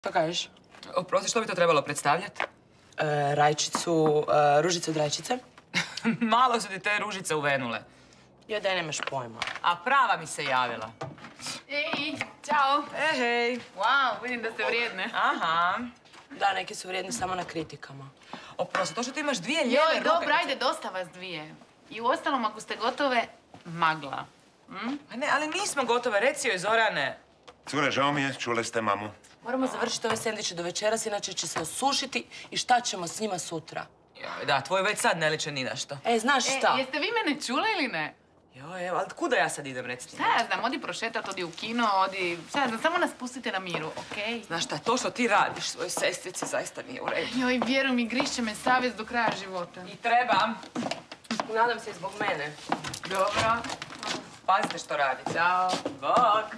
Šta kažeš? Oprosti, što bi to trebalo predstavljati? Rajčicu, ružicu od rajčice. Malo su ti te ružice uvenule. Joj, daj, nemaš pojma. A prava mi se javila. Ej, čao. Hej. Wow, vidim da ste vrijedne. Aha. Da, neki su vrijedni samo na kritikama. Oprosti, to što ti imaš dvije lijeve ruke... Joj, dobro, ajde, dosta vas dvije. I u ostalom, ako ste gotove, magla. A ne, ali nismo gotove, reci joj, Zorane. Cure, žao mi je, čule ste mamu. Moramo završiti ove sendviče do večeras, inače će se osušiti i šta ćemo s njima sutra? Joj, da, tvoj već sad ne liče ni na što. Znaš šta? Jeste vi mene čule ili ne? Joj, evo, ali kuda ja sad idem, reciti? Šta ja znam, odi prošetat, odi u kino, odi... Šta ja znam, samo nas pustite na miru, okej? Znaš šta, to što ti radiš svojoj sestrici zaista nije u redu. Joj, vjeruj mi, grišće me savjest do kraja života. I trebam. Nadam se i zbog mene. Dobro. Pazite što radite. Ćao. Bok.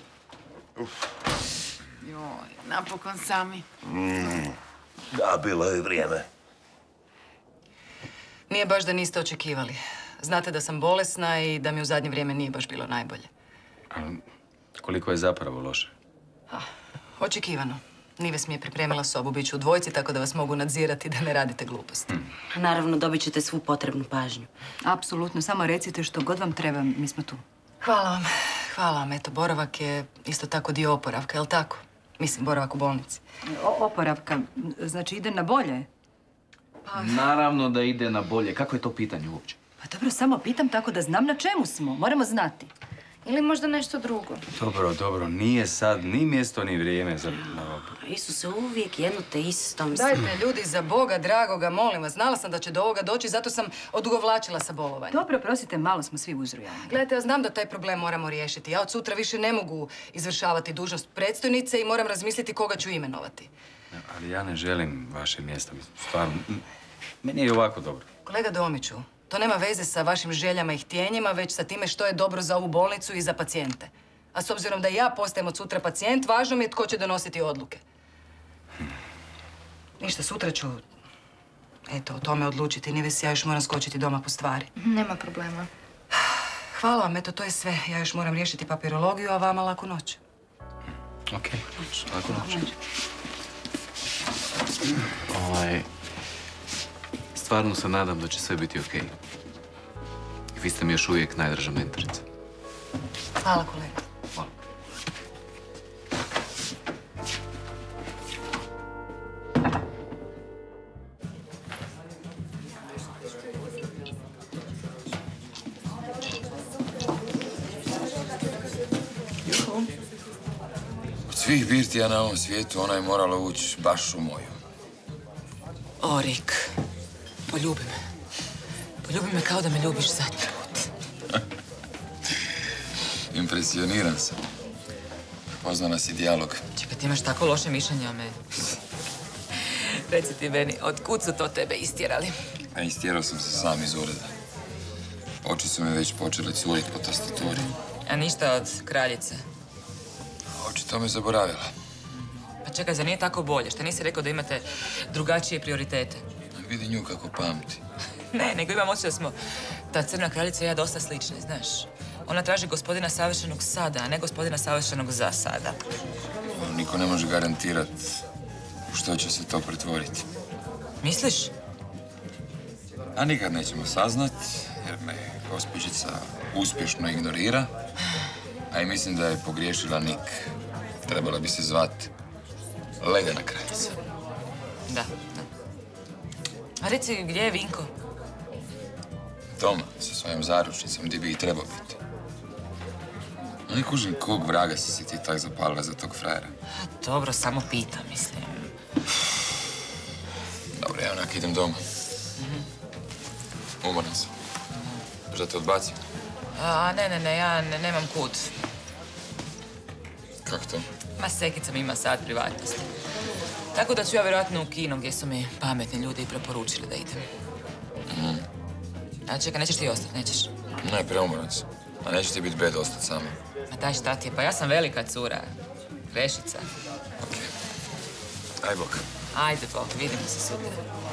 Joj, napokon sami. Da, bilo je vrijeme. Nije baš da niste očekivali. Znate da sam bolesna i da mi u zadnje vrijeme nije baš bilo najbolje. Koliko je zapravo loše? Očekivano. Nives mi je pripremila sobu, bit ću u dvojci, tako da vas mogu nadzirati da ne radite gluposti. Naravno, dobit ćete svu potrebnu pažnju. Apsolutno, samo recite što god vam treba, mi smo tu. Hvala vam. Hvala vam. Eto, boravak je isto tako dio oporavka, jel tako? Mislim, boravak u bolnici. Oporavka, znači ide na bolje? Naravno da ide na bolje. Kako je to pitanje uopće? Pa dobro, samo pitam tako da znam na čemu smo. Moramo znati. Ili možda nešto drugo. Dobro. Nije sad ni mjesto, ni vrijeme za... Isuse, uvijek jedno te isto. Dajte, ljudi, za Boga dragoga, molim vas. Znala sam da će do ovoga doći, zato sam odugovlačila sa bolovanjem. Dobro, prosite, malo smo svi uzrujani. Gledajte, ja znam da taj problem moramo riješiti. Ja od sutra više ne mogu izvršavati dužnost predstojnice i moram razmisliti koga ću imenovati. Ali ja ne želim vaše mjesto. Stvarno, meni je i ovako dobro. Kolega Domiću, to nema veze sa vašim željama i htjenjima, već sa time što je dobro za ovu bolnicu i za pacijente. A s obzirom da i ja postajem od sutra pacijent, važno mi je tko će donositi odluke. Ništa, sutra ću, eto, o tome odlučiti. Nives, ja još moram skočiti doma po stvari. Nema problema. Hvala vam, eto, to je sve. Ja još moram riješiti papirologiju, a vama laku noć. Okej, laku noć. Stvarno se nadam da će sve biti okej. I vi ste mi još uvijek najdraža mentorica. Hvala, kolega. Hvala. Od svih birtija na ovom svijetu ona je morala ući baš u moju. Orik, poljubi me. Poljubi me kao da me ljubiš zadnji put. Impresioniran sam. Poznala si dijalog. Čekaj, ti imaš tako loše mišljenje o meni. Reci ti meni, otkud su to tebe istjerali? A istjerao sam se sam iz ureda. Oči su me već počele curit po tastaturi. A ništa od kraljice? Očito me zaboravila. Pa čekaj, zar nije tako bolje? Šta nisi rekao da imate drugačije prioritete? Vidi nju kako pamti. Ne, nego imam osjećaj da smo ta crna kraljica i ja dosta slične, znaš. Ona traži gospodina savršenog sada, a ne gospodina savršenog za sada. Niko ne može garantirat u što će se to pretvoriti. Misliš? A nikad nećemo saznat, jer me gospođica uspješno ignorira. A i mislim da je pogriješila Nik. Trebala bi se zvat Ledena kraljica. Da. A reci, gdje je Vinko? Doma, sa svojom zaručnicom, gdje bi i trebao biti. Ne kužim kog vraga si se ti tak zapalila za tog frajera. Dobro, samo pitam, mislim. Dobro, ja onak idem doma. Umoran sam. Možda te odbacim? Ne, ja nemam kud. Kako to? Ma, Sekica mi ima sat privatnosti. Tako da ću ja vjerojatno u kino gdje su mi pametni ljudi i preporučili da idem. A čekaj, nećeš ti ostati, nećeš? Ne, preumoran sam. A neće ti biti bed ostati sama. Ma daj, šta ti je? Pa ja sam velika cura. Vešica. Okej. Aj bok. Ajde, Bog, vidimo se sutra.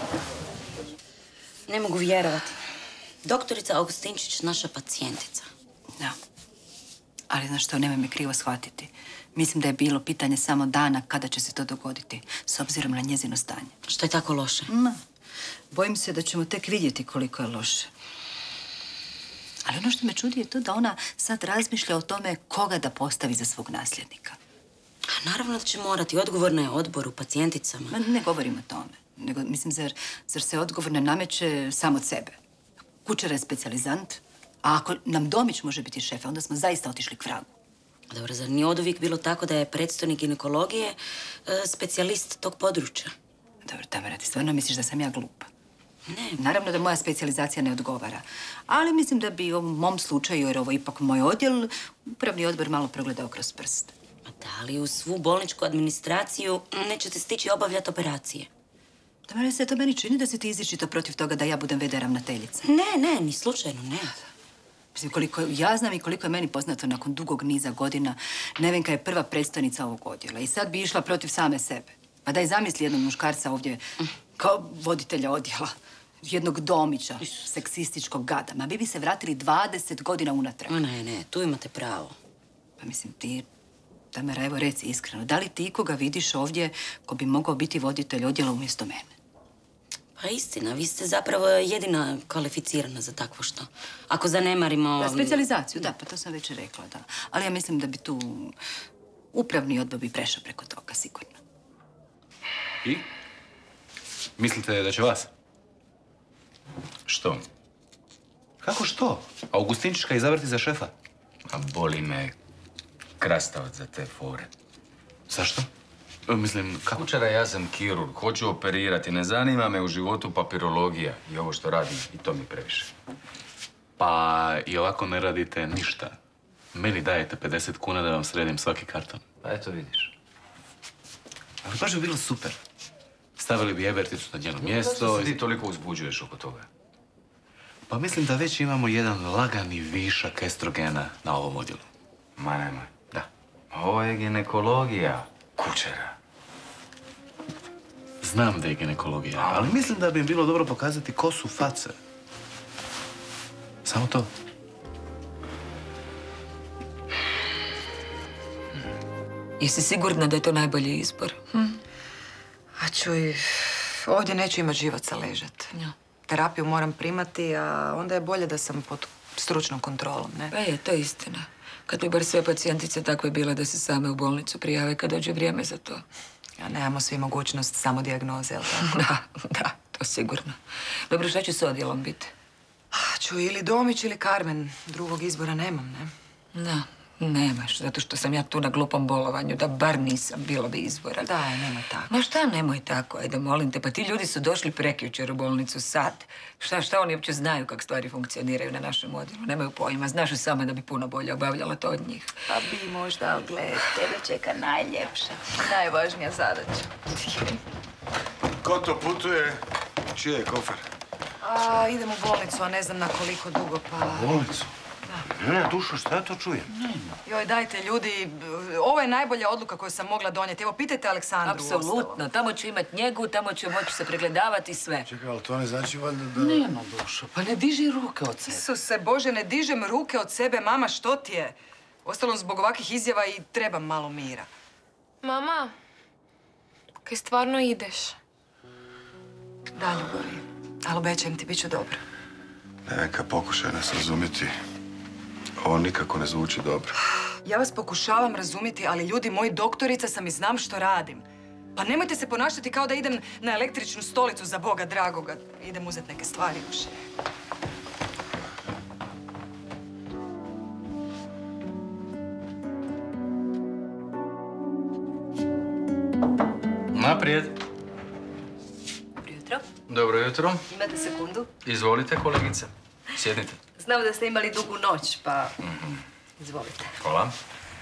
Ne mogu vjerovati. Doktorica Augustinčić, naša pacijentica. Da. Ali znaš što, nemoj me krivo shvatiti. Mislim da je bilo pitanje samo dana kada će se to dogoditi, s obzirom na njezino stanje. Što je tako loše? Bojim se da ćemo tek vidjeti koliko je loše. Ali ono što me čudi je to da ona sad razmišlja o tome koga da postavi za svog nasljednika. Naravno da će morati. Odgovorna je odboru, pacijenticama. Ne govorim o tome. Nego, mislim, zar se odgovor ne nameće sam od sebe? Kučera je specijalizant, a ako nam Domić može biti šef, onda smo zaista otišli k vragu. Dobro, zar nije oduvijek bilo tako da je predstojnik ginekologije specijalist tog područja? Dobro, Tamara, ti stvarno misliš da sam ja glupa? Ne. Naravno da moja specijalizacija ne odgovara. Ali mislim da bi u mom slučaju, jer ovo je ipak moj odjel, upravni odbor malo progledao kroz prst. Da li u svu bolničku administraciju nećete stići obavljati operacije? Tamara, se to meni čini da si ti izričito protiv toga da ja budem v.d. ravnateljica. Ne, ni slučajno, ne. Mislim, koliko ja znam i koliko je meni poznato nakon dugog niza godina, Nevenka je prva predstojnica ovog odjela i sad bi išla protiv same sebe. Pa daj zamisli jednog muškarca ovdje kao voditelja odjela. Jednog Domića, seksističkog gada. Ma vi bi se vratili 20 godina unatrag. Ne, tu imate pravo. Pa mislim, ti, Tamara, evo reci iskreno, da li ti koga vidiš ovdje ko bi mogao biti voditelj odjela umjesto mene? Pa istina, vi ste zapravo jedina kvalificirana za takvo što. Ako zanemarimo... Da, specijalizaciju, da, pa to sam već rekla, da. Ali ja mislim da bi tu upravni odbor bi prešao preko toga, sigurno. I? Mislite da će vas? Što? Kako što? Augustinčića izabrati za šefa? A boli me krastavac za te fore. Zašto? Mislim, kako? Kučera, ja sam kirurg, hoću operirati, ne zanima me u životu papirologija i ovo što radim, i to mi previše. Pa i ovako ne radite ništa. Meni dajete 50 kuna da vam sredim svaki karton. Pa eto vidiš. Ali baš bi bilo super. Stavili bi Eberticu na njeno mjesto. Zašto se ti toliko uzbuđuješ oko toga? Pa mislim da već imamo jedan lagani višak estrogena na ovom odjelu. Ma nemoj. Da. Ovo je ginekologija, Kučera. Znam da je ginekologija, ali mislim da bi im bilo dobro pokazati ko su face. Samo to. Jesi sigurna da je to najbolji izbor? A čuj, ovdje neću imati živaca ležat. Ja. Terapiju moram primati, a onda je bolje da sam pod stručnom kontrolom, ne? Je, to je istina. Kad bi bar sve pacijentice takve bile da se same u bolnicu prijave kad dođe vrijeme za to. Ja, nemamo svi mogućnost samo dijagnoze, jel tako? Da, to sigurno. Dobro, šta će s odjelom biti? Čuj, ili Domić ili Carmen. Drugog izbora nemam, ne? Da, nemaš, zato što sam ja tu na glupom bolovanju, da bar nisam, bilo bi izbora. Daj, nemoj tako. Ma šta nemoj tako, ajde, molim te, pa ti ljudi su došli prekjučer u bolnicu sad. Šta oni uopće znaju kako stvari funkcioniraju na našem odjelu? Nemaju pojma, znaš samo da bi puno bolje obavljala to od njih. Pa bi možda, gled, tebe čeka najljepša, najvažnija zadaća. Ko to putuje? Čiji je kofer? Idem u bolnicu, a ne znam na koliko dugo, pa... Bolnicu? Ne, dušo, šta ja to čujem? Joj, dajte, ljudi, ovo je najbolja odluka koju sam mogla donijeti. Evo, pitajte Aleksandru. Apsolutno, tamo ću imat njegu, tamo ću moći se pregledavati sve. Čekaj, ali to ne znači valjda da... Nema, dušo, pa ne diži ruke od sebe. Isuse Bože, ne dižem ruke od sebe, mama, što ti je? Ostalom, zbog ovakvih izjava i trebam malo mira. Mama, kaj stvarno ideš? Da, ljubavi, ali obećajem ti, bit ću dobro. Nevenka, pokušaj nas razumjeti. Ovo nikako ne zvuči dobro. Ja vas pokušavam razumjeti, ali ljudi, moji doktorica sam i znam što radim. Pa nemojte se ponašati kao da idem na električnu stolicu za Boga dragoga. Idem uzeti neke stvari još. Naprijed. Dobro jutro. Dobro jutro. Imate sekundu? Izvolite, kolegice. Sjednite. Znam da ste imali dugu noć, pa... Izvolite. Hvala.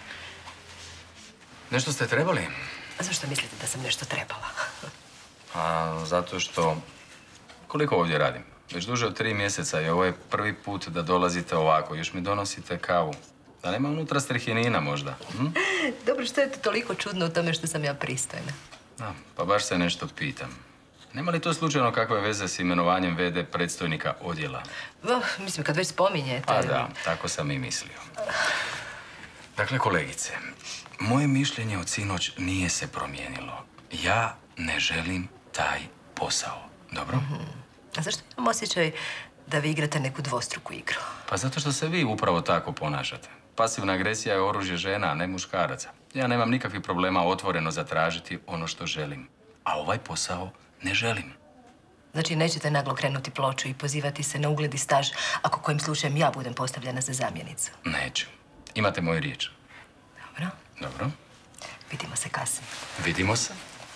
Nešto ste trebali? A zašto mislite da sam nešto trebala? A, zato što... Koliko ovdje radim? Već duže od 3 mjeseca i ovo je prvi put da dolazite ovako. Još mi donosite kavu. Da nema unutra strihinina možda. Dobro, što je to toliko čudno u tome što sam ja pristojna? Da, pa baš se nešto pitam. Nema li to slučajno kakve veze s imenovanjem v.d. predstojnika odjela? Mislim, kad već spominjete... Pa da, tako sam i mislio. Dakle, kolegice, moje mišljenje od sinoć nije se promijenilo. Ja ne želim taj posao. Dobro? A zašto imam osjećaj da vi igrate neku dvostruku igru? Pa zato što se vi upravo tako ponašate. Pasivna agresija je oružje žena, a ne muškaraca. Ja nemam nikakvih problema otvoreno zatražiti ono što želim. A ovaj posao ne želim. Znači, nećete naglo krenuti ploču i pozivati se na ugled i staž ako kojim slučajem ja budem postavljena za zamjenicu? Neću. Imate moju riječ. Dobro. Dobro. Vidimo se kasnije. Vidimo se.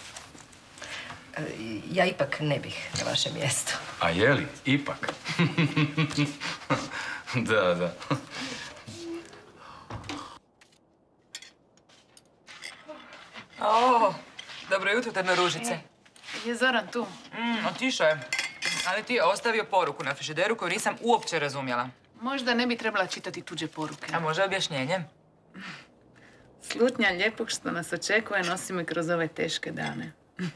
Ja ipak ne bih na vašem mjestu. A je li? Ipak. Da. Dobro jutro, Tedno Ružice. Je Zoran tu? Otišao je. Ali ti je ostavio poruku na frižideru koju nisam uopće razumjela. Možda ne bi trebala čitati tuđe poruke. A može objašnjenje? Slutnja lijepog što nas očekuje nosimo i kroz ove teške dane.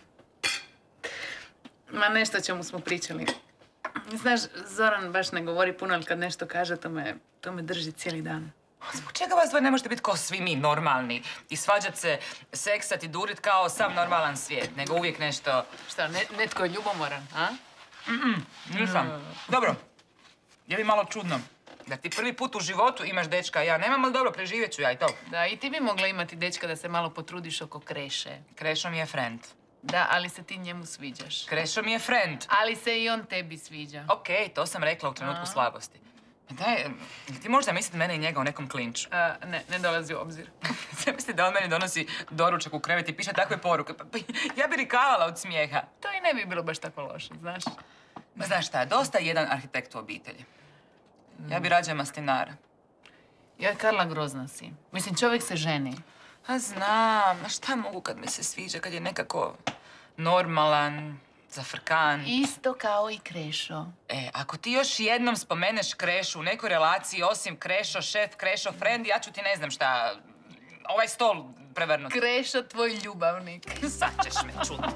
Ma nešto o čemu smo pričali. Znaš, Zoran baš ne govori puno, ali kad nešto kaže, to me drži cijeli dan. Zbog čega vas dvoje ne možete biti kao svi mi, normalni? I svađat se, seksat i durit kao sam normalan svijet, nego uvijek nešto... Šta, netko je ljubomoran, a? Nisam. Dobro, je li malo čudno da ti prvi put u životu imaš dečka, a ja nemam, ali dobro, preživjet ću ja i to. Da, i ti bi mogla imati dečka da se malo potrudiš oko Kreše. Krešo mi je friend. Da, ali se ti njemu sviđaš. Krešo mi je friend. Ali se i on tebi sviđa. Okej, to sam rekla u trenutku slabosti. Daj, ti možda misliti mene i njega u nekom klinču? Ne dolazi u obzir. Sve misli da on meni donosi doručak u krevet i piše takve poruke. Ja bi rikavala od smijeha. To i ne bi bilo baš tako loše, znaš. Znaš šta, dosta je jedan arhitekt u obitelji. Ja bi rađe maslinara. Joj, Karla, grozna si. Mislim, čovjek se ženi. A znam, a šta mogu kad mi se sviđa, kad je nekako normalan, zafrkan. Isto kao i Krešo. Ako ti još jednom spomeneš Krešu u nekoj relaciji, osim Krešo šef, Krešo friend, ja ću ti ne znam šta, ovaj stol prevrnuti. Krešo, tvoj ljubavnik. Sad ćeš me čuti.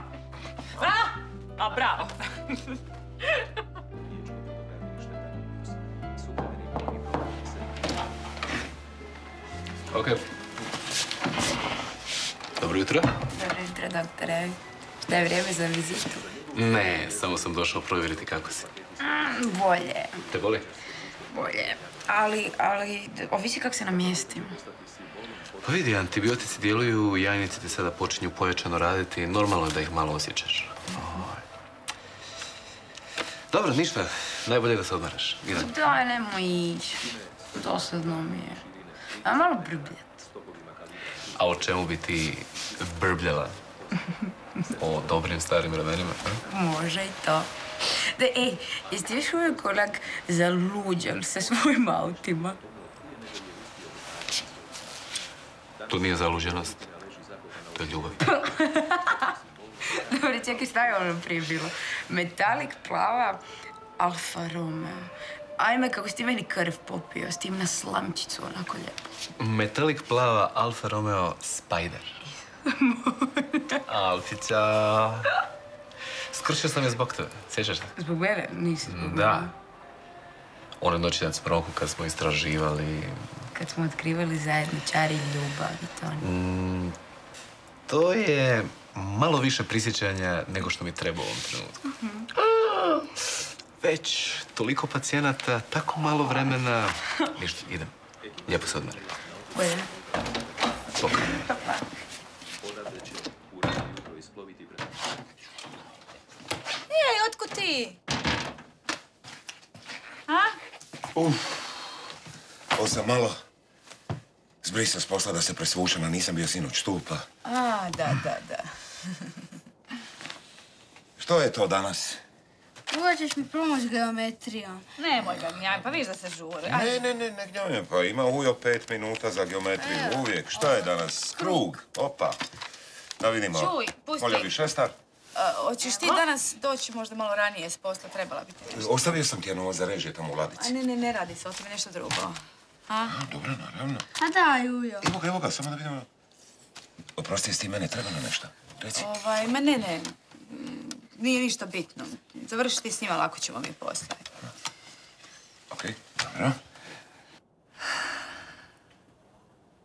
Bravo. Ok. Dobro jutro. Dobro jutro, doktore. Šta je vrijeme za vizitu? Ne, samo sam došao provjeriti kako si. Bolje. Te boli? Bolje. Ali, ovisi kako se namjestim. Pa vidi, antibiotici djeluju, jajnici ti sada počinju pojačano raditi, normalno je da ih malo osjećaš. Dobro, ništa. Najbolje je da se odmaraš. Idem. Daj, nemoj ići. Dosadno mi je. A malo brbljat. A o čemu bi ti brbljala? O dobrim starim vremenima, a? Može i to. Da, jeste još uvijek onak zaluđali sa svojim autima? To nije zaluđenost. To je ljubav. Dobro, čekaj, šta je ono prije bilo? Metalik plava Alfa Romeo. Ajme, kako si ti meni krv popio, s tim na slamčicu, onako lijepo. Metalik plava Alfa Romeo Spider. Alfića. Skršio sam je zbog tebe, sjećaš se? Zbog mene? Nisi zbog mene. Da. One noći na Cmroku kad smo istraživali... Kad smo otkrivali zajedno čari ljubav i to. To je malo više prisjećanja nego što mi treba u ovom trenutku. Već toliko pacijenata, tako malo vremena. Ništa, idem. Lijepo se odmari. Bolje. Bok. Jej, otkud ti? Ovo sam malo zbrisao s posla da se presvučem, a nisam bio sinoć tu, pa... Da. Što je to danas? Uvijek ćeš mi pomoć geometrijom. Nemoj ga gnjavim, pa viš da se žuri. Ne gnjavim, pa ima Ujo 5 minuta za geometriju, uvijek. Šta je danas? Krug. Opa. Da vidimo. Čuj, pusti. Volja bi šestar? Hoćeš ti danas doći možda malo ranije s posla, trebala bi ti nešto. Ostavio sam ti ono za režije tamo u ladici. Ne radi se, ostavi nešto drugo. Dobro, naravno. A daj, Ujo. Evo ga, samo da vidimo. Oprosti, jesi ti mene trebalo nešto? Reci. Ma ne. Nije ništa bitno. Završi ti s njima, lako ćemo mi poslije. Okej, dobro.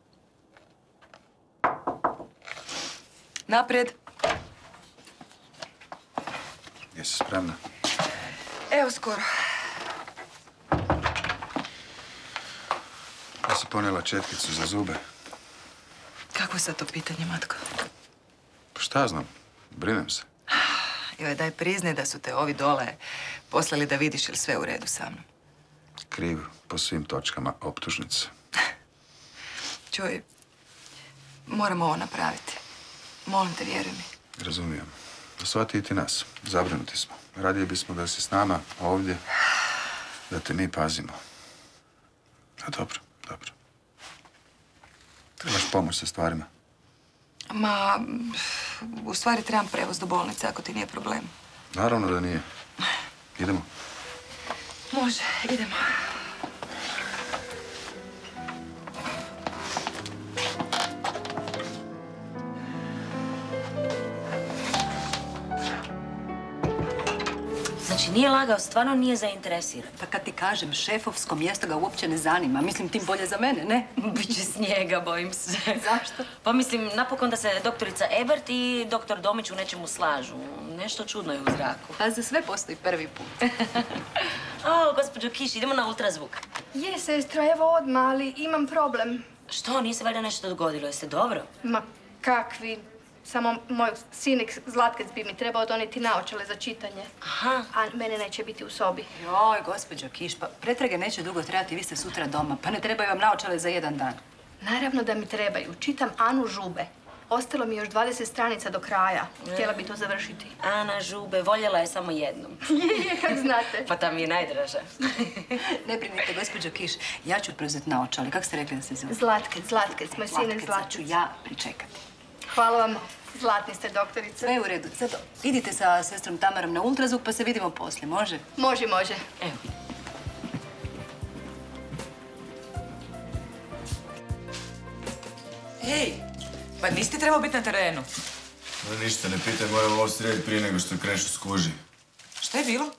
Naprijed. Jesi spremna? Evo skoro. Ja si ponijela četkicu za zube. Kako je sad to pitanje, Matko? Pa šta znam, brinem se. Joj, daj priznaj da su te ovi dole poslali da vidiš je li sve u redu sa mnom. Kriv po svim točkama optužnice. Čuj, moramo ovo napraviti. Molim te, vjeruj mi. Razumijem. Shvati i ti nas. Zabrinuti smo. Radije bismo da si s nama ovdje, da te mi pazimo. A dobro, dobro. Trebaš pomoć sa stvarima. Ma, u stvari trebam prevoz do bolnice, ako ti nije problem. Naravno da nije. Idemo. Može, idemo. Znači, nije lagao, stvarno nije zainteresiran. Pa kad ti kažem, šefovsko mjesto ga uopće ne zanima. Mislim, tim bolje za mene, ne? Biće snijega, bojim se. Zašto? Pa mislim, napokon da se doktorica Ebert i doktor Domić u nečemu slažu. Nešto čudno je u zraku. Pa za sve postoji prvi put. O, gospođo Kiš, idemo na ultrazvuk. Je, sestra, evo odmah, ali imam problem. Što, nije se valjda nešto dogodilo? Jeste dobro? Ma, kakvi? Samo moj sinik Zlatkec bi mi trebao donijeti naočale za čitanje. Aha. A mene neće biti u sobi. Joj, gospođo Kiš, pa pretrage neće dugo trajati, vi ste sutra doma. Pa ne trebaju vam naočale za jedan dan. Naravno da mi trebaju. Čitam Anu Žube. Ostalo mi još 20 stranica do kraja. Htjela bi to završiti. Ana Žube, voljela je samo jednom. Je, kak znate. Pa ta mi je najdraža. Ne brinite, gospođo Kiš, ja ću preuzeti naočale. Kako ste rekli da se zove? Zlatkec, moj sinek Zlatkec. Ću ja pričekati. Hvala vam. Zlatni ste, doktorice. Sve je u redu. Sad idite sa sestrom Tamarom na ultrazvuk pa se vidimo poslije, može? Može. Evo. Hej, pa nisi ti trebao biti na terenu. No ništa, ne pitaj, moram ovo srediti prije nego što Krešu skuži. Šta je bilo?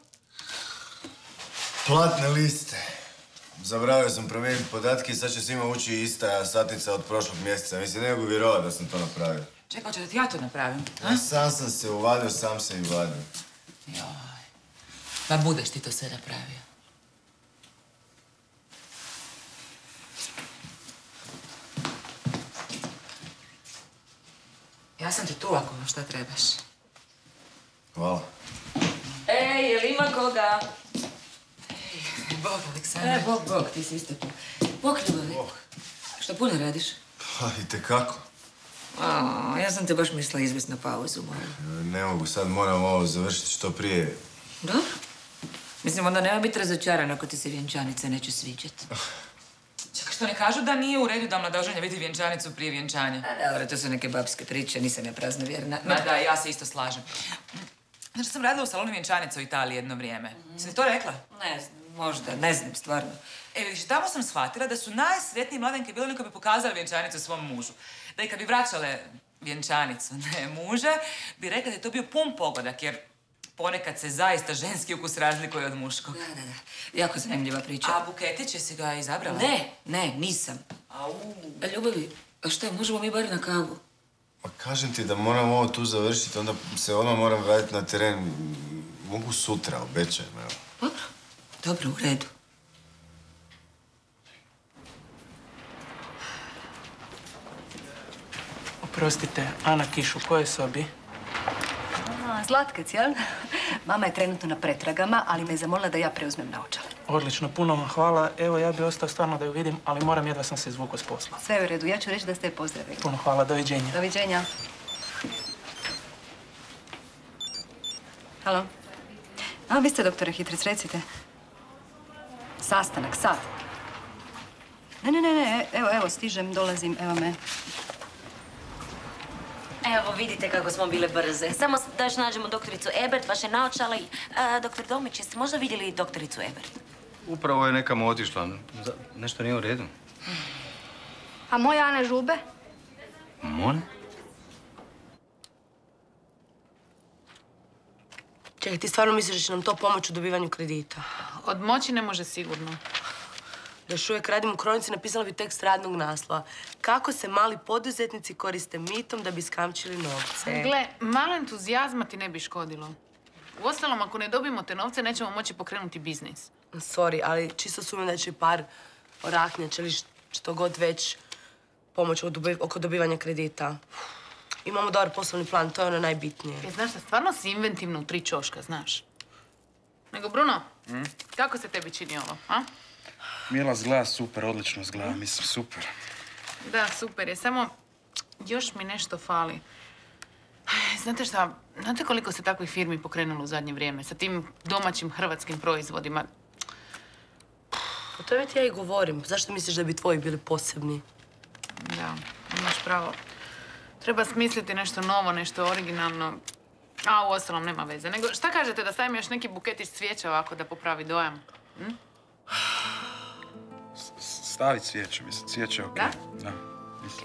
Platne liste. Zaboravio sam promijeniti podatke i sad će svima ući ista satnica od prošlog mjeseca. Mislim, ne mogu vjerovati da sam to napravio. Čekaj, hoće da ti ja to napravim? Sam sam se uvadio, sam se i vadio. Joj. Pa budeš ti to sve napravio. Ja sam ti tu ako šta trebaš. Hvala. Ej, jel ima koga? Bog, Aleksandra. Bog, ti si isto tu. Bog, ljubavi. Što puno radiš? Pa, itekako. Ja sam te baš mislila izvesti na pauzu, moja. Ne mogu, sad moram ovo završiti što prije. Dobro. Mislim, onda nema biti razočaran ako ti se vjenčanica neće sviđati. Čekaj, što ne kažu da nije u redu da mladoženja vidi vjenčanicu prije vjenčanja? Dobro, to su neke babske priče, nisam ja praznovjerna. Ma da, ja se isto slažem. Znači, sam radila u salonu vjenčanica u Italiji jedno vrijeme. Si li to rekla? Ne znam, možda, ne znam, stvarno. Vidiš, tamo sam shvatila da su najsretniji mladenke bile oni koji bi pokazali vjenčanicu svom mužu. Da i kad bi vraćale vjenčanicu, ne muže, bi rekla da je to bio pun pogodak, jer ponekad se zaista ženski ukus razlikuje od muškog. Da. Jako zanimljiva priča. A buketić si ga izabrala? Ne, nisam. Ljubavi, a šta, možemo mi bar na kavu? Pa kažem ti da moram ovo tu završiti, onda se odmah moram vratiti na teren. Mogu sutra, obećajem, evo. Dobro, u redu. Oprostite, Ana Kiš, u kojoj sobi? Zlatkec, jel? Mama je trenutno na pretragama, ali me je zamolila da ja preuzmem naočale. Odlično, puno vam hvala. Evo, ja bi ostao stvarno da ju vidim, ali moram jedva sam se izvukao s posla. Sve je u redu, ja ću reći da ste je pozdravili. Puno hvala, doviđenja. Doviđenja. Halo? A, vi ste, doktore Hitrec, recite. Sastanak, sad. Ne, evo, stižem, dolazim, evo me. Evo, vidite kako smo bile brze. Samo da još nađemo doktoricu Ebert, vaše naočale i... Doktor Domić, jeste možda vidjeli doktoricu Ebert? Upravo je nekamo otišla. Nešto nije u redu. A moja Ana Žube? Mona? Čekaj, ti stvarno misliš da će nam to pomoći u dobivanju kredita? Od moći ne može sigurno. Još uvijek radim u Kronici, napisala bi tekst radnog naslova. Kako se mali poduzetnici koriste mitom da bi skamčili novce. Gle, malo entuzijazma ti ne bi škodilo. Uostalom, ako ne dobijemo te novce, nećemo moći pokrenuti biznis. Sorry, ali čisto sumnjam da će par oraknjača ili što god već pomoć oko dobivanja kredita. Imamo dobar poslovni plan, to je ono najbitnije. Znaš da stvarno si inventivno u 3 ćoška, znaš. Nego, Bruno, kako se tebi čini ovo, a? Mila zgleda super, odlično zgleda, mislim, super. Da, super je, samo još mi nešto fali. Znate šta, znate koliko se takvih firmi pokrenulo u zadnje vrijeme sa tim domaćim hrvatskim proizvodima? O tome ti ja i govorim. Zašto misliš da bi tvoji bili posebni? Da, imaš pravo. Treba smisliti nešto novo, nešto originalno. A, uostalom, nema veze. Nego, šta kažete da stavim još neki buketić cvijeća ovako da popravi dojam? Stavi cvijeće, mislim, cvijeće je okej. Da? Da, mislim.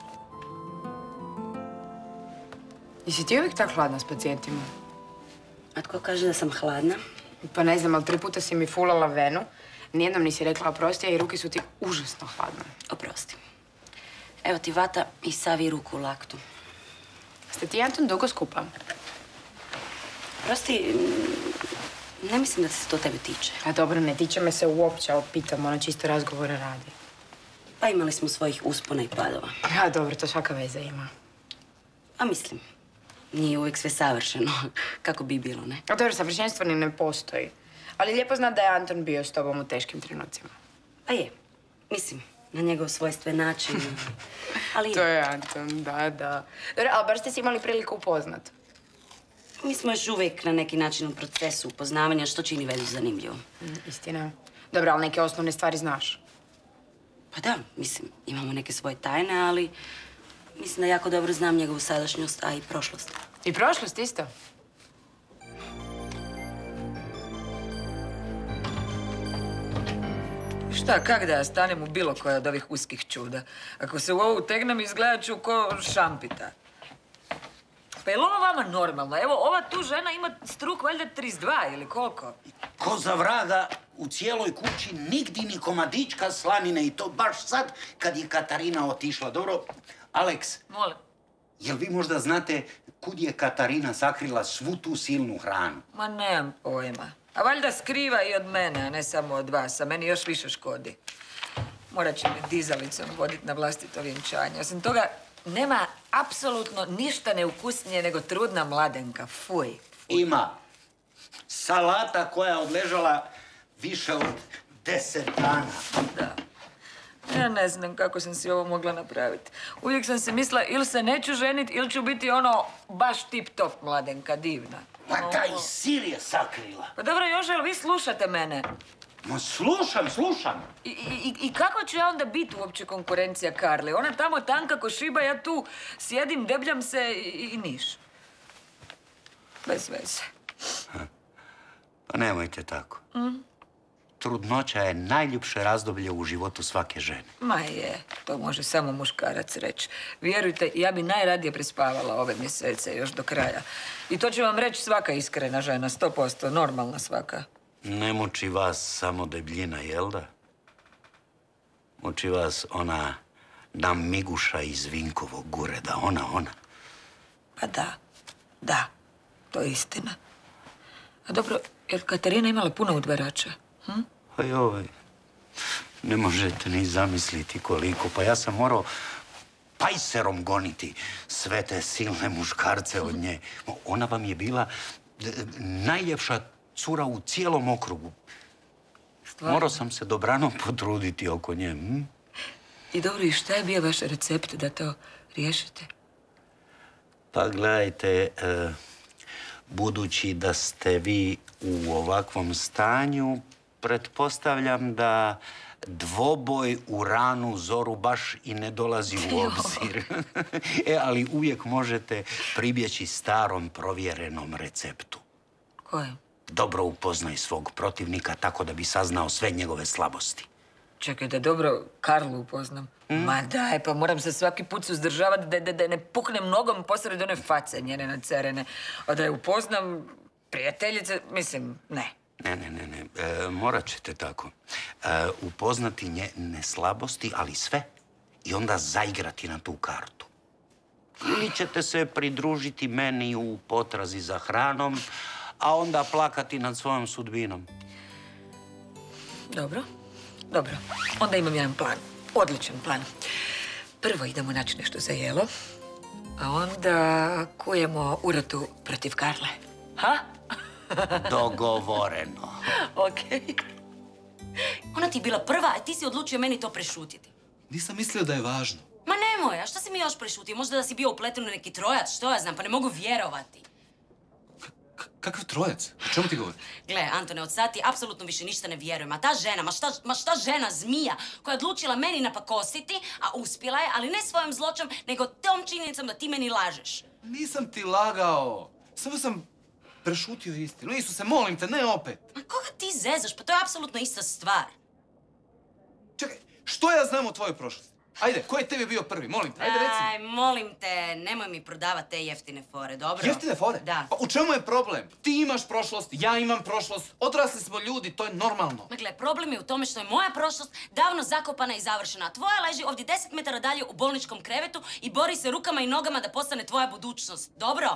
Jesi ti uvijek tako hladna s pacijentima? A tko kaže da sam hladna? Pa ne znam, ali 3 puta si mi fulala venu. Nijednom nisi rekla oprosti, a i ruke su ti užasno hladne. Oprosti. Evo ti vata i savi ruku u laktu. Ste ti i Anton dugo skupa? Prosti, ne mislim da se to tebe tiče. A dobro, ne tiče me se uopće, ali pitam, ona čisto razgovora radi. Pa imali smo svojih uspona i padova. A dobro, to svaka veza ima. A mislim, nije uvijek sve savršeno, kako bi bilo, ne? A dobro, savršenstvo ni ne postoji. Ali lijepo zna da je Anton bio s tobom u teškim trenucima. Pa je, mislim, na njegov svojstven način. Ali to je Anton, da. Dobro, ali bar ste si imali priliku upoznat. Mi smo još uvijek na neki način u procesu upoznavanja, što čini vezu zanimljivom. Istina. Dobro, ali neke osnovne stvari znaš. Pa da, mislim, imamo neke svoje tajne, ali mislim da jako dobro znam njegovu sadašnjost, a i prošlost. I prošlost isto? Šta, kak da ja stanem u bilo koje od ovih uskih čuda? Ako se u ovo utegnem, izgledat ću ko šampita. Pa je li ovo vama normalno? Evo, ova tu žena ima struk valjda 32 ili koliko? Ko za vraga u cijeloj kući nigdje ni komadička slanine i to baš sad kad je Katarina otišla. Dobro, Aleks, Molim. jel vi možda znate kud je Katarina sakrila svu tu silnu hranu? Ma nemam pojma. A valjda skriva i od mene, a ne samo od vas. A meni još više škodi. Morat će me dizalicom voditi na vlastito vjenčanje. Osim toga, nema apsolutno ništa neukusnije nego trudna mladenka. Fuj. Ima. Salata koja je odležala više od 10 dana. Da. Ja ne znam kako sam si ovo mogla napraviti. Uvijek sam se mislila ili se neću ženit ili ću biti ono baš tip-top mladenka, divna. Ma taj sir je sakrila. Pa dobro, Jožel, vi slušate mene. Ma slušam. I kako ću ja onda biti uopće konkurencija Karli? Ona tamo tanka ko šiba, ja tu sjedim, debljam se i niš. Bez veze. Pa nemojte tako. Trudnoća je najljepše razdoblje u životu svake žene. Ma je, to može samo muškarac reći. Vjerujte, ja bi najradije prespavala ove mjesece još do kraja. I to će vam reći svaka iskrena žena, 100%, normalna svaka. Ne muči vas samo debljina, jel da? Muči vas ona Miguša iz Vinkovog ureda, ona. Pa da, to je istina. A dobro, je li Katarina imala puno udvarača? Pa joj, ne možete ni zamisliti koliko. Pa ja sam morao pajserom goniti sve te silne muškarce od nje. Ona vam je bila najljepša cura u cijelom okrugu. Stvarno? Morao sam se dobrano potruditi oko nje. I dobro, i šta je bio vaš recept da to riješite? Pa gledajte, budući da ste vi u ovakvom stanju, pretpostavljam da dvoboj u ranu zoru baš i ne dolazi u obzir. Ali uvijek možete pribjeći starom provjerenom receptu. Kojem? Dobro upoznaj svog protivnika tako da bi saznao sve njegove slabosti. Čekaj, da dobro Karlu upoznam. Ma daj, pa moram se svaki put suzdržavati da ne puknem nogom posred one face njene nacerene. A da je upoznam prijateljice, mislim, ne. Ne. Morat ćete tako. Upoznati njene slabosti, ali sve. I onda zaigrati na tu kartu. Ili ćete se pridružiti meni u potrazi za hranom, a onda plakati nad svojom sudbinom. Dobro. Onda imam jedan plan. Odličan plan. Prvo idemo naći nešto za jelo, a onda kujemo urotu protiv Karle. Ha? Dogovoreno. Okej. Ona ti je bila prva, a ti si odlučio meni to prešutiti. Nisam mislio da je važno. Ma nemoj, a šta si mi još prešutio? Možda da si bio upleten u neki trojac, što ja znam, pa ne mogu vjerovati. Kakav trojac? O čemu ti govori? Gle, Antone, od sad ti apsolutno više ništa ne vjerujem. A ta žena, ma šta žena, zmija, koja je odlučila meni napakostiti, a uspjela je, ali ne svojom zločom, nego tom činjenicom da ti meni lažeš. Nisam ti lagao. Samo sam prešutio istinu. Isuse, molim te, ne opet. Ma koga ti zezaš? Pa to je apsolutno ista stvar. Čekaj, što ja znam o tvojoj prošlosti? Ajde, ko je tebi bio prvi? Molim te, ajde reci. Aj, molim te, nemoj mi prodavati te jeftine fore, dobro? Jeftine fore? Da. Pa u čemu je problem? Ti imaš prošlost, ja imam prošlost, odrasli smo ljudi, to je normalno. Ma gle, problem je u tome što je moja prošlost davno zakopana i završena, a tvoja leži ovdje 10 metara dalje u bolničkom krevetu i bori se rukama i nogama da postane tvoja budućnost, dobro?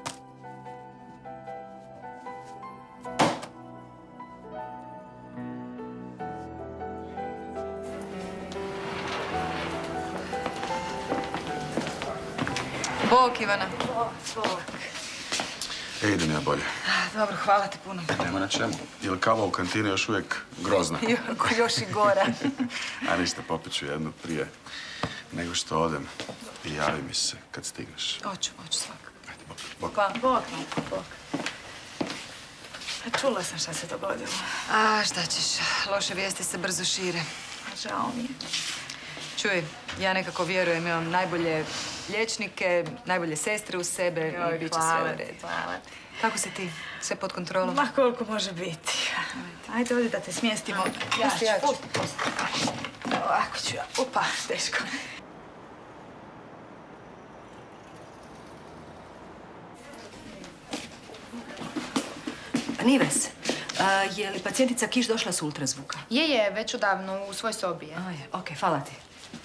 Bok, Ivana. Bok. Idem ja bolje. Dobro, hvala ti puno. Nema na čemu. Je li kava u kantini još uvijek grozna? Još i gora. A ništa, popit ću jednu prije nego što odem. I javi mi se kad stigneš. Hoću svakako. Ajde, bok. Pa, bok. Čula sam šta se dogodilo. A, šta ćeš? Loše vijesti se brzo šire. Žao mi je. Čuj, ja nekako vjerujem, imam najbolje liječnike, najbolje sestre u sebe i bit će sve u redu. Hvala. Kako si ti? Sve pod kontrolom? Ma koliko može biti. Ajde, ovdje da te smjestimo. Ja ću. Ovako ću ja. Opa, teško. Nives, je li pacijentica Kiš došla s ultrazvuka? Je, već odavno u svoj sobi je. Okej, hvala ti.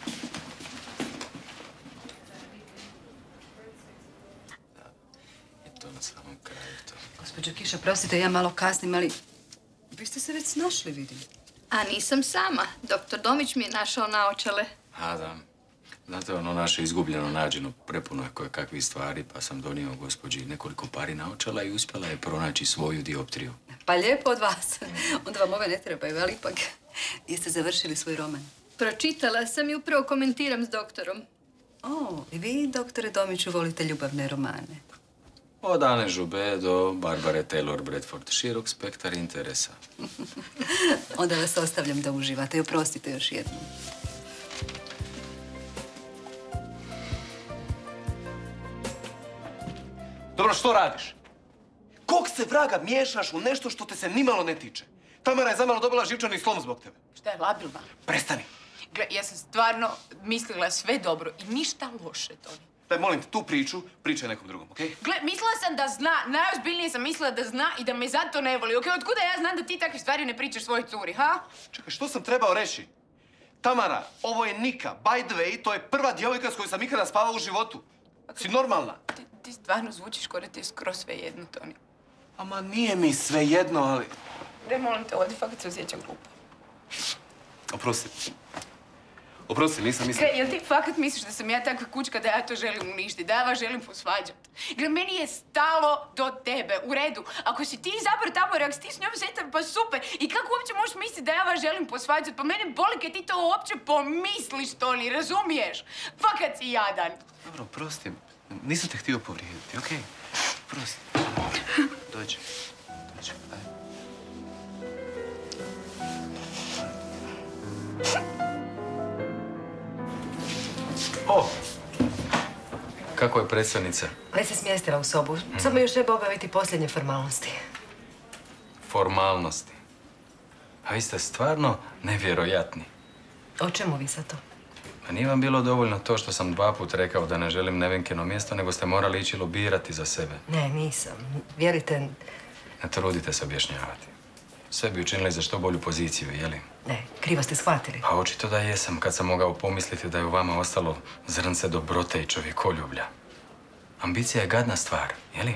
Na samom kraju to. Gospođo Kiša, prostite, ja malo kasnim, ali vi ste se već snašli, vidim. A nisam sama. Doktor Domić mi je našao naočale. A da. Znate, ono naše izgubljeno nađeno prepuno je kakvih stvari, pa sam donio gospođi nekoliko pari naočala i uspjela je pronaći svoju dioptriju. Pa lijepo od vas. Onda vam ove ne trebaju, ali ipak jeste završili svoj roman. Pročitala sam i upravo komentiram s doktorom. O, i vi, doktore Domiću, volite ljubavne romane. Od Ane Žube do Barbare Taylor Bradford. Širok spektar interesa. Onda vas ostavljam da uživate i oprostite još jednom. Dobro, što radiš? Kog se vraga miješaš u nešto što te se nimalo ne tiče? Tamara je zamalo dobila živčani slom zbog tebe. Šta je labilna? Prestani. Gle, ja sam stvarno mislila sve dobro i ništa loše, Toni. Daj, molim te, tu priču pričaj nekom drugom, okej? Gle, mislila sam da zna, najozbiljnije sam mislila da zna i da me zato ne voli. Okej, otkuda ja znam da ti takve stvari ne pričaš svojoj curi, ha? Čekaj, što sam trebao reći? Tamara, ovo je Nika. By the way, to je prva djevojka s kojoj sam ikada spavao u životu. Si normalna? Ti stvarno zvučiš kao da ti je skroz sve jedno, Toni. Ama nije mi sve jedno, ali... Daj, molim te, ovdje fakat se osjećam glupo. Oprosti, nisam mislila... Gle, jel ti fakat misliš da sam ja takva kućka da ja to želim uništiti, da ja vas želim posvađat? Gle, meni je stalo do tebe, u redu. Ako si ti izabar tamo, ako si ti s njom sretan, pa super. I kako uopće možeš misliti da ja vas želim posvađat? Pa mene boli kad ti to uopće pomisliš, Toni, razumiješ? Fakat si jadan. Dobro, oprosti. Nisam te htio povrijediti, okej? Oprosti. Dođi. Ajde. O! Kako je predsjednica? Već se smjestila u sobu. Samo još treba obaviti posljednje formalnosti. Formalnosti. A vi ste stvarno nevjerojatni. O čemu vi sad to? A nije vam bilo dovoljno to što sam 2 puta rekao da ne želim Nevenkino mjesto, nego ste morali ići lobirati za sebe. Ne, nisam. Vjerite... Ne trudite se objašnjavati. sve bi učinili za što bolju poziciju, jeli? Ne, krivo ste shvatili. Pa očito da jesam kad sam mogao pomisliti da je u vama ostalo zrnce dobrote i čovjekoljublja. Ambicija je gadna stvar, jeli?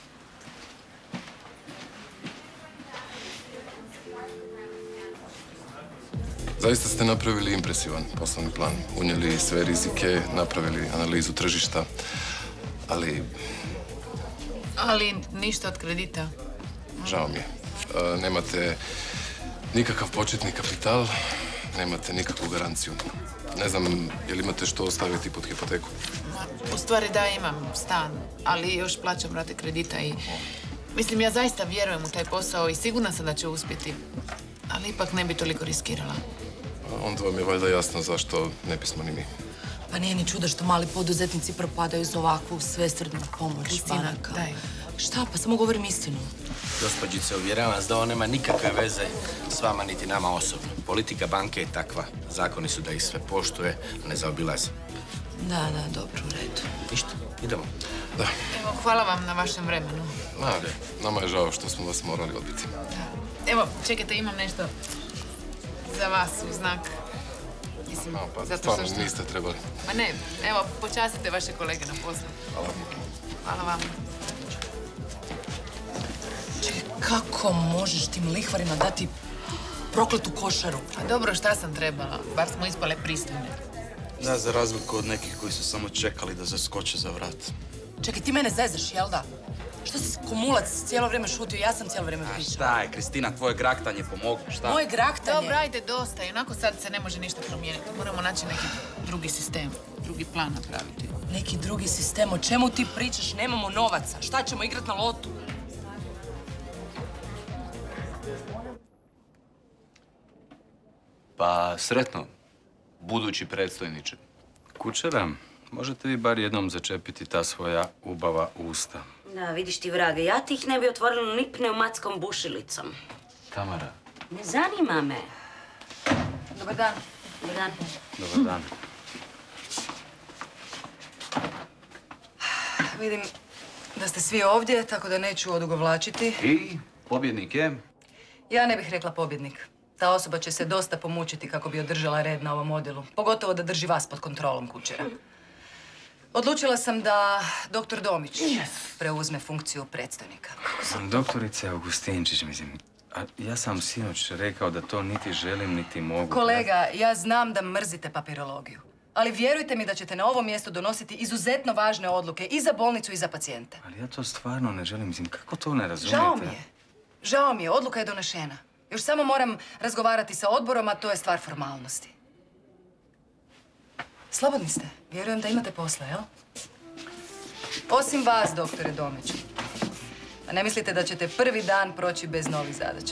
Zaista ste napravili impresivan poslovni plan. Unijeli sve rizike, napravili analizu tržišta, ali... Ali ništa od kredita. Žao mi je. Nemate nikakav početni kapital, nemate nikakvu garanciju. Ne znam, je li imate što ostaviti pod hipoteku? U stvari da, imam stan, ali još plaćam rate kredita i... Mislim, ja zaista vjerujem u taj posao i sigurna sam da će uspjeti. Ali ipak ne bi toliko riskirala. Onda vam je valjda jasno zašto ne bismo ni mi. Pa nije ni čudo što mali poduzetnici propadaju za ovakvu svesrdnu pomoć banaka. Daj. Šta? Pa samo govorim istinu. Gospođice, uvjeravam vas da ovo nema nikakve veze s vama niti nama osobno. Politika banke je takva. Zakoni su da ih sve poštuje, a ne zaobilaze. Da, dobro, u redu. Ništa, idemo. Da. Evo, hvala vam na vašem vremenu. Nama je žao što smo vas morali odbiti. Evo, čekajte, imam nešto za vas u znak. Mislim, Stvarno niste trebali. Ma ne, evo, počastite vaše kolege na poslu. Hvala vam. Čekaj, kako možeš tim lihvarima dati prokletu košaru? A dobro, šta sam trebala? Bar smo ispale pristojne. Da, za razliku od nekih koji su samo čekali da zaskoče za vrat. Čekaj, ti mene zezaš, jel da? Što si kumulac cijelo vrijeme šutio? Ja sam cijelo vrijeme pričala. Šta je, Kristina, tvoje graktanje pomoglo, šta? Moje graktanje? Dobro, ajde, dosta. I onako sad se ne može ništa promijeniti. Moramo naći neki drugi sistem, drugi plan napraviti. Neki drugi sistem? O čemu ti pričaš? Nemamo novaca. Šta ćemo igrat na lotu? Pa, sretno, budući predstojniče. Kučera, možete vi bar jednom začepiti ta svoja ubava usta? Da, vidiš ti vrage, ja ti ih ne bi otvorila ni pneumatskom bušilicom. Tamara. Ne zanima me. Dobar dan. Dobar dan. Dobar dan. Vidim da ste svi ovdje, tako da neću odugovlačiti. I pobjednik je? Ja ne bih rekla pobjednik. Ta osoba će se dosta pomučiti kako bi održala red na ovom odjelu. Pogotovo da drži vas pod kontrolom, Kučera. Odlučila sam da doktor Domić preuzme funkciju predstojnika. Doktorice Augustinčić, mislim, a ja sam sinoć rekao da to niti želim, niti mogu. Kolega, ja znam da mrzite papirologiju. Ali vjerujte mi da ćete na ovom mjestu donositi izuzetno važne odluke i za bolnicu i za pacijente. Ali ja to stvarno ne želim, mislim, kako to ne razumijete? Žao mi je, odluka je donešena. Još samo moram razgovarati sa odborom, a to je stvar formalnosti. Slobodni ste. Vjerujem da imate posla, jel? Osim vas, doktore Domić. A ne mislite da ćete prvi dan proći bez novih zadaća?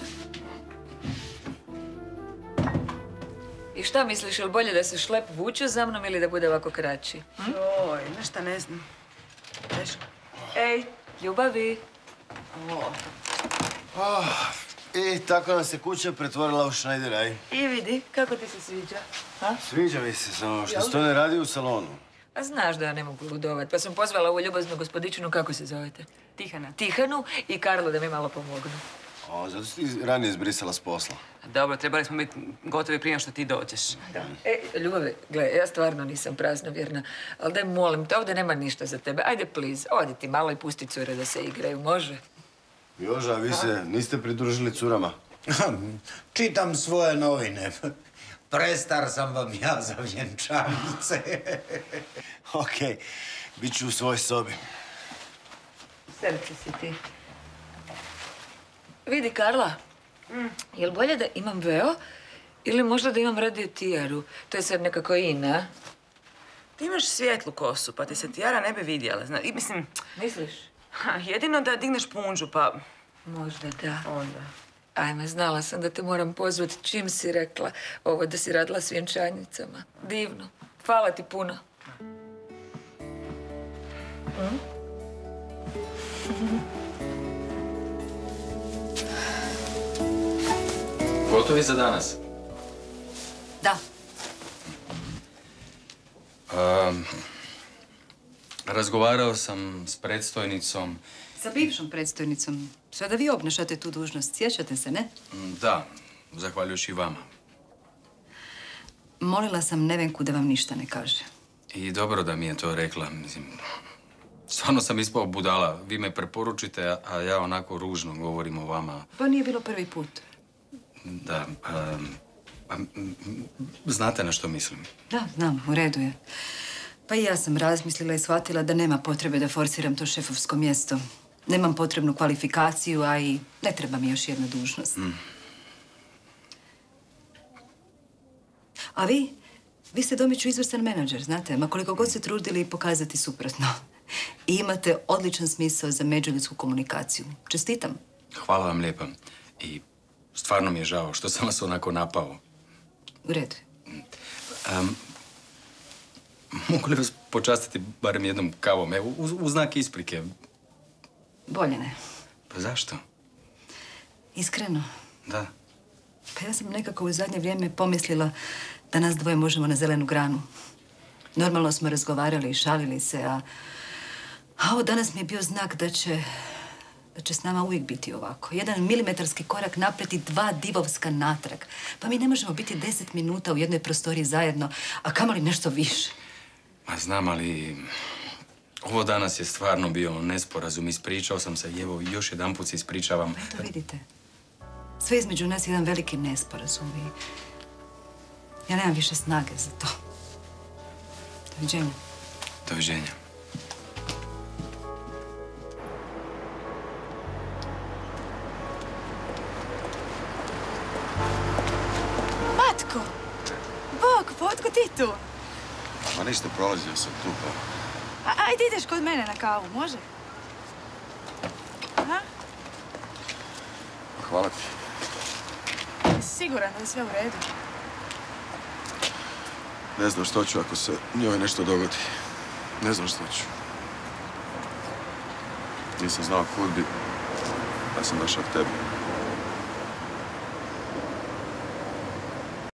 I šta misliš, je li bolje da se šlep vuče za mnom ili da bude ovako kraći? Oj, nešto ne znam. Teško. Ej, ljubavi. I tako nam se kuća pretvorila u šnajderaj. I vidi, kako ti se sviđa? Sviđa mi se samo što se to ne radi u salonu. A znaš da ja ne mogu ludovat, pa sam pozvala ovu ljubaznu gospodičinu, kako se zovete? Tihanu i Karlu da mi malo pomognu. Zato si ti ranije izbrisala s posla. Dobro, trebali smo biti gotovi prije što ti dođeš. Ljubavi, gle, ja stvarno nisam praznovjerna, ali daj molim te, ovdje nema ništa za tebe. Ajde, please, odi ti malo i pusti cure da se igraju, može? Joža, vi se niste pridružili curama? Čitam svoje novine. Prestar sam vam ja za vjenčanice. Okej, bit ću u svojoj sobi. Srce si ti. Vidi, Karla, je li bolje da imam veo ili možda da imam radio tijaru? To je sad nekako ina. Ti imaš svijetlu kosu, pa ti se tijara ne bi vidjela. I mislim... Misliš? Jedino da digneš punđu, pa... Možda da. Onda. Ajme, znala sam da te moram pozvati čim si rekla ovo da si radila s vjenčanicama. Divno. Hvala ti puno. Gotovi za danas? Da. Razgovarao sam s predstojnicom Sa bivšom predstojnicom. Sada vi obnašate tu dužnost. Sjećate se, ne? Da, zahvaljujući i vama. Molila sam Nevenku da vam ništa ne kaže. I dobro da mi je to rekla. Mislim, stvarno sam ispao budala. Vi me preporučite, a ja onako ružno govorim o vama. Pa nije bilo prvi put. Da, znate na što mislim? Da, znam, u redu je. Pa i ja sam razmislila i shvatila da nema potrebe da forsiram to šefovsko mjesto. Nemam potrebnu kvalifikaciju, a i ne treba mi još jedna dužnost. A vi ste Domiću izvrstan menadžer, znate, ma koliko god se trudili pokazati suprotno. I imate odličan smisao za međuljudsku komunikaciju. Čestitam. Hvala vam lijepa. I stvarno mi je žao što sam vas onako napao. U redu. Mogu li vas počastiti barem jednom kavom, evo, u znak isprike? Bolje ne. Pa zašto? Iskreno. Da. Pa ja sam nekako u zadnje vrijeme pomislila da nas dvoje možemo na zelenu granu. Normalno smo razgovarali i šalili se, a ovo danas mi je bio znak da će s nama uvijek biti ovako. 1 milimetarski korak naprijed i 2 divovska natrag. Pa mi ne možemo biti 10 minuta u jednoj prostoriji zajedno, a kamoli nešto više. Ma znam, ali ovo danas je stvarno bio nesporazum. Ispričao sam se i evo još jedanput se ispričavam. Pa eto vidite. Sve između nas je jedan veliki nesporazum i ja nemam više snage za to. Doviđenja. Doviđenja. Matko! Bog, pa otko ti tu? Ma ništa, prolazio sam tu, pa... Ajde ideš kod mene na kavu, može? Aha. Hvala ti. Siguran da je sve u redu. Ne znam što ću ako se njoj nešto dogodi. Ne znam što ću. Nisam znao kud bi, pa sam došao k tebi.